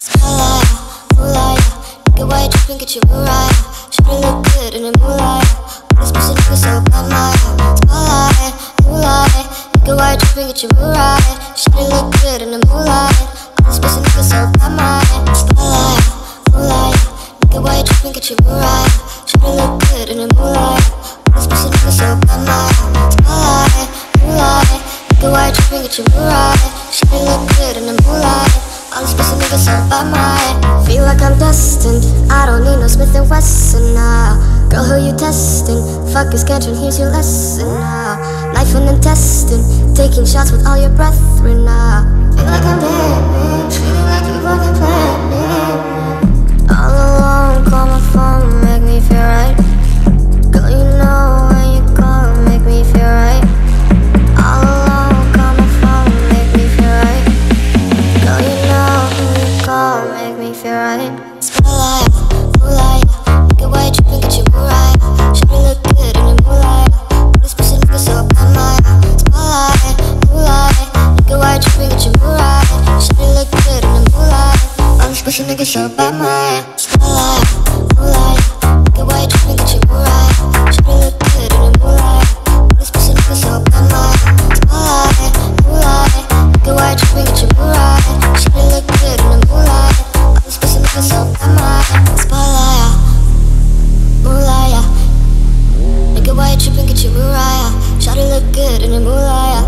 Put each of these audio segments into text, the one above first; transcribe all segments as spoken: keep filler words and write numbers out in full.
Spotlight, moonlight, nigga, why you tripping, get your mood right. Should've look good in the moonlight. All this pussy nigga so bad, my spotlight, moonlight, nigga, why you tripping, get your mood right. Should've look good in the moonlight. All this pussy nigga so bad, my spotlight, moonlight, nigga, why you tripping, get your mood right. Should've look good in the moonlight. All this pussy nigga so bad, my spotlight, moonlight, nigga, why you tripping, get your mood right. Should've look good in the moonlight. All these pussy niggas so by my. Feel like I'm destined, I don't need no Smith and Wesson now. Girl, who you testing? Fuck is catching, here's your lesson now. Knife and intestine, taking shots with all your brethren now. Feel like I'm dead, feel like you fucking playing me. All alone, call my phone, make me feel right. Girl, you know when you call, make me feel right. All alone, call my phone, make me feel right. Girl, you know when you call, make me feel right. Spotlight, moonlight, nigga, why you tripping, get your mood right. Should've look good in the moonlight. All this pussy nigga so bad, my spotlight, moonlight, nigga, why you tripping, get your mood right. Should've look good in the moonlight. All this pussy nigga so bad, my spotlight, moonlight, nigga, why you tripping, get your mood right. Should've look good in the moonlight. All this pussy nigga so bad, my spotlight, moonlight, nigga, why you tripping, get your mood right. Should've look good in the moonlight. All this pussy nigga so bad, my spotlight, moonlight, nigga, why you tripping, get your mood right. Should've look good in the moonlight.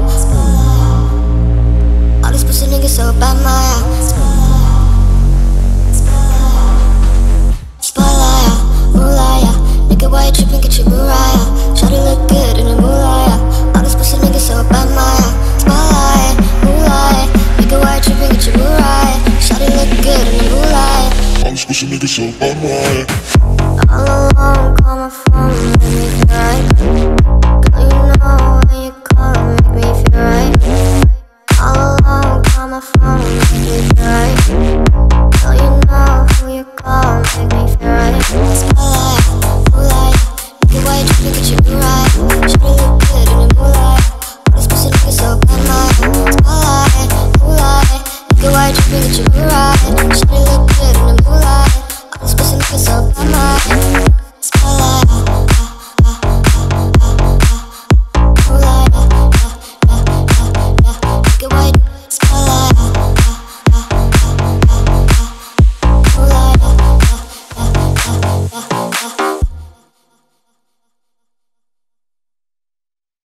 All this pussy nigga so bad, my spotlight, moonlight, nigga, why you tripping, get your mood right. Should've look good in the moonlight. All this pussy nigga so bad, my spotlight, moonlight, nigga, why you tripping, get your mood right. Should've look good in the moonlight. All this pussy nigga so bad, my All